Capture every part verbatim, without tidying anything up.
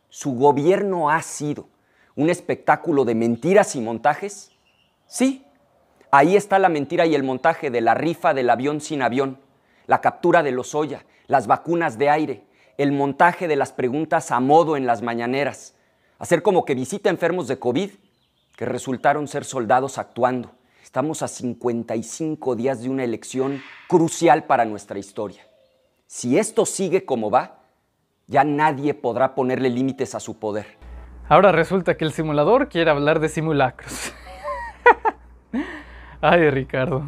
¿Su gobierno ha sido un espectáculo de mentiras y montajes? Sí, ahí está la mentira y el montaje de la rifa del avión sin avión, la captura de Lozoya, las vacunas de aire, el montaje de las preguntas a modo en las mañaneras, hacer como que visita enfermos de COVID, que resultaron ser soldados actuando. Estamos a cincuenta y cinco días de una elección crucial para nuestra historia. Si esto sigue como va, ya nadie podrá ponerle límites a su poder. Ahora resulta que el simulador quiere hablar de simulacros. Ay, Ricardo.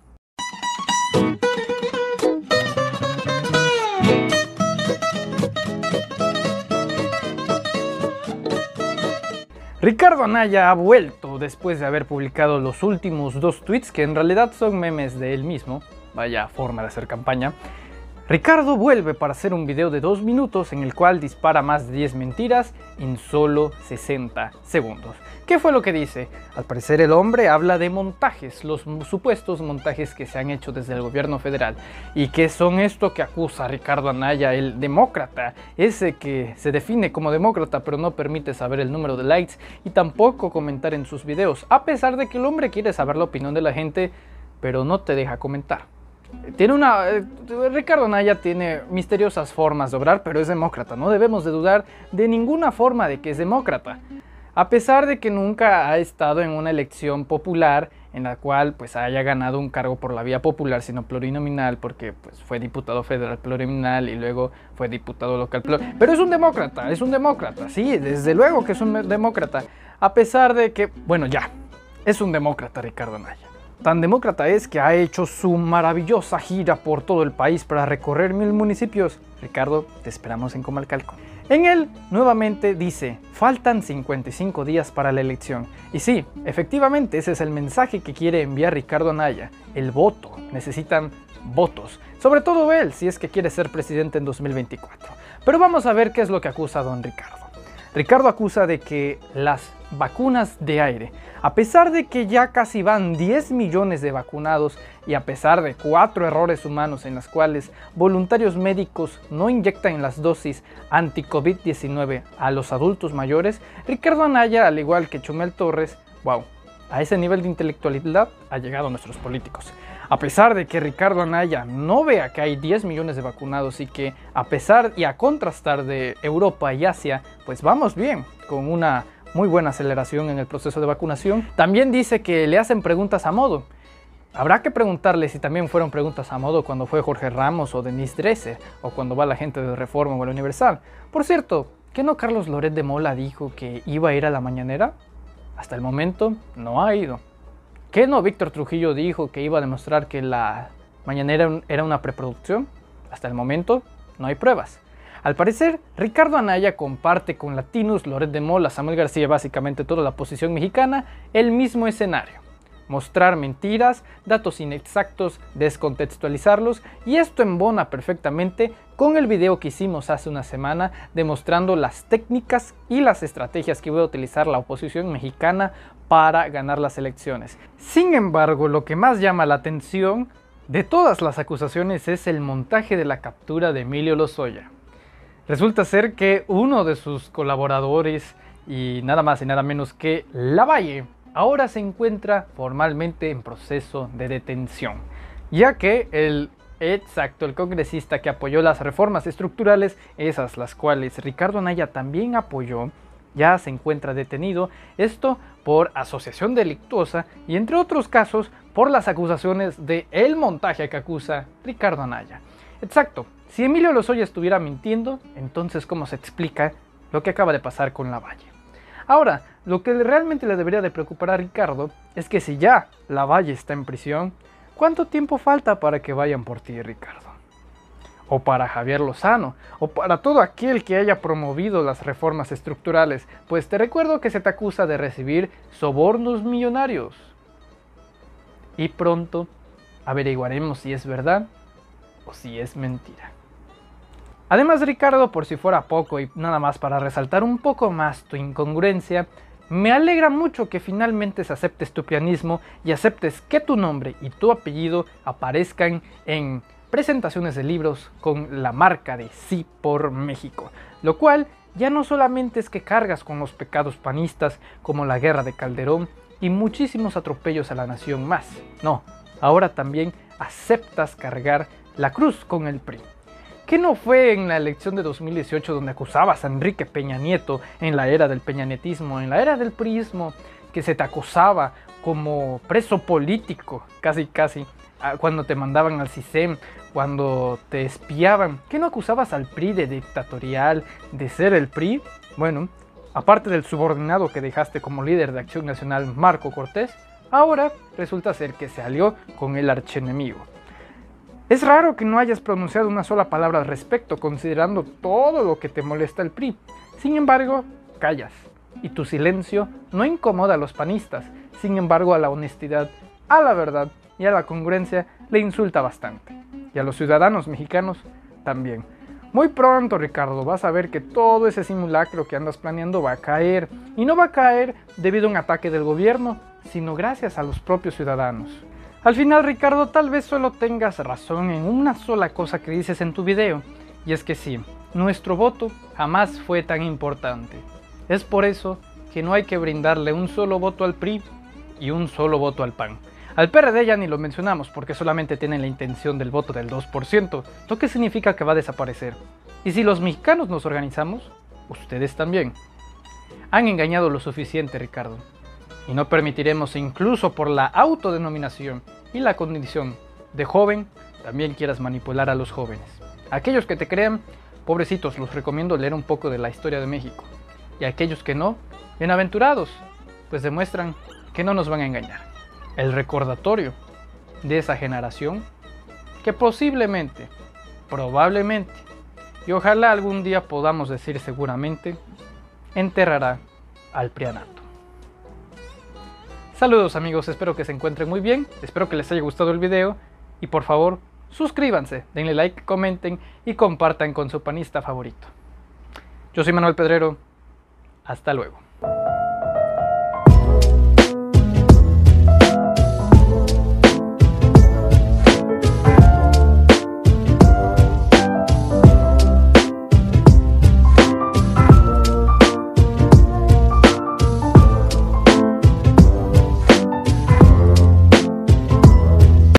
Ricardo Anaya ha vuelto después de haber publicado los últimos dos tweets que en realidad son memes de él mismo. Vaya forma de hacer campaña. Ricardo vuelve para hacer un video de dos minutos en el cual dispara más de diez mentiras en solo sesenta segundos. ¿Qué fue lo que dice? Al parecer el hombre habla de montajes, los supuestos montajes que se han hecho desde el gobierno federal. ¿Y qué son esto que acusa Ricardo Anaya, el demócrata? Ese que se define como demócrata pero no permite saber el número de likes y tampoco comentar en sus videos, a pesar de que el hombre quiere saber la opinión de la gente, pero no te deja comentar. Tiene una... Eh, Ricardo Anaya tiene misteriosas formas de obrar, pero es demócrata. No debemos de dudar de ninguna forma de que es demócrata. A pesar de que nunca ha estado en una elección popular en la cual pues haya ganado un cargo por la vía popular, sino plurinominal, porque pues fue diputado federal plurinominal y luego fue diputado local plurinominal. Pero es un demócrata, es un demócrata, sí, desde luego que es un demócrata. A pesar de que, bueno ya, es un demócrata Ricardo Anaya. Tan demócrata es que ha hecho su maravillosa gira por todo el país para recorrer mil municipios. Ricardo, te esperamos en Comalcalco. En él, nuevamente dice, faltan cincuenta y cinco días para la elección. Y sí, efectivamente, ese es el mensaje que quiere enviar Ricardo Anaya. El voto. Necesitan votos. Sobre todo él, si es que quiere ser presidente en dos mil veinticuatro. Pero vamos a ver qué es lo que acusa don Ricardo. Ricardo acusa de que las vacunas de aire, a pesar de que ya casi van diez millones de vacunados y a pesar de cuatro errores humanos en las cuales voluntarios médicos no inyectan las dosis anti COVID diecinueve a los adultos mayores, Ricardo Anaya, al igual que Chumel Torres, wow, a ese nivel de intelectualidad ha llegado nuestros políticos. A pesar de que Ricardo Anaya no vea que hay diez millones de vacunados y que a pesar y a contrastar de Europa y Asia, pues vamos bien, con una muy buena aceleración en el proceso de vacunación, también dice que le hacen preguntas a modo. Habrá que preguntarle si también fueron preguntas a modo cuando fue Jorge Ramos o Denise Dresser, o cuando va la gente de Reforma o el Universal. Por cierto, ¿qué no Carlos Loret de Mola dijo que iba a ir a la mañanera? Hasta el momento no ha ido. ¿Qué no Víctor Trujillo dijo que iba a demostrar que la mañanera era una preproducción? Hasta el momento no hay pruebas. Al parecer, Ricardo Anaya comparte con Latinus, Loret de Mola, Samuel García, básicamente toda la oposición mexicana, el mismo escenario. Mostrar mentiras, datos inexactos, descontextualizarlos, y esto embona perfectamente con el video que hicimos hace una semana demostrando las técnicas y las estrategias que iba a utilizar la oposición mexicana para ganar las elecciones. Sin embargo, lo que más llama la atención de todas las acusaciones es el montaje de la captura de Emilio Lozoya. Resulta ser que uno de sus colaboradores, y nada más y nada menos que Lavalle, ahora se encuentra formalmente en proceso de detención, ya que el exacto, el congresista que apoyó las reformas estructurales, esas las cuales Ricardo Anaya también apoyó, ya se encuentra detenido, esto por asociación delictuosa y entre otros casos por las acusaciones de el montaje que acusa Ricardo Anaya. Exacto, si Emilio Lozoya estuviera mintiendo, entonces ¿cómo se explica lo que acaba de pasar con Lavalle? Ahora, lo que realmente le debería de preocupar a Ricardo es que si ya Lavalle está en prisión, ¿cuánto tiempo falta para que vayan por ti, Ricardo? O para Javier Lozano, o para todo aquel que haya promovido las reformas estructurales, pues te recuerdo que se te acusa de recibir sobornos millonarios. Y pronto averiguaremos si es verdad o si es mentira. Además, Ricardo, por si fuera poco y nada más para resaltar un poco más tu incongruencia, me alegra mucho que finalmente se aceptes tu pianismo y aceptes que tu nombre y tu apellido aparezcan en presentaciones de libros con la marca de Sí por México, lo cual ya no solamente es que cargas con los pecados panistas como la guerra de Calderón y muchísimos atropellos a la nación más, no, ahora también aceptas cargar la cruz con el P R I. ¿Qué no fue en la elección de dos mil dieciocho donde acusabas a Enrique Peña Nieto en la era del peñanetismo, en la era del priismo, que se te acusaba como preso político, casi casi, cuando te mandaban al CISEN, cuando te espiaban? ¿Qué no acusabas al P R I de dictatorial, de ser el P R I? Bueno, aparte del subordinado que dejaste como líder de Acción Nacional, Marco Cortés, ahora resulta ser que se alió con el archienemigo. Es raro que no hayas pronunciado una sola palabra al respecto, considerando todo lo que te molesta el P R I. Sin embargo, callas, y tu silencio no incomoda a los panistas. Sin embargo, a la honestidad, a la verdad y a la congruencia le insulta bastante. Y a los ciudadanos mexicanos también. Muy pronto, Ricardo, vas a ver que todo ese simulacro que andas planeando va a caer. Y no va a caer debido a un ataque del gobierno, sino gracias a los propios ciudadanos. Al final, Ricardo, tal vez solo tengas razón en una sola cosa que dices en tu video. Y es que sí, nuestro voto jamás fue tan importante. Es por eso que no hay que brindarle un solo voto al P R I y un solo voto al P A N. Al P R D ya ni lo mencionamos porque solamente tienen la intención del voto del dos por ciento, lo que significa que va a desaparecer. Y si los mexicanos nos organizamos, ustedes también. Han engañado lo suficiente, Ricardo. Y no permitiremos, incluso por la autodenominación y la condición de joven, también quieras manipular a los jóvenes. Aquellos que te crean, pobrecitos, los recomiendo leer un poco de la historia de México. Y aquellos que no, bienaventurados, pues demuestran que no nos van a engañar. El recordatorio de esa generación que posiblemente, probablemente, y ojalá algún día podamos decir seguramente, enterrará al prianato. Saludos amigos, espero que se encuentren muy bien, espero que les haya gustado el video y por favor suscríbanse, denle like, comenten y compartan con su panista favorito. Yo soy Manuel Pedrero, hasta luego.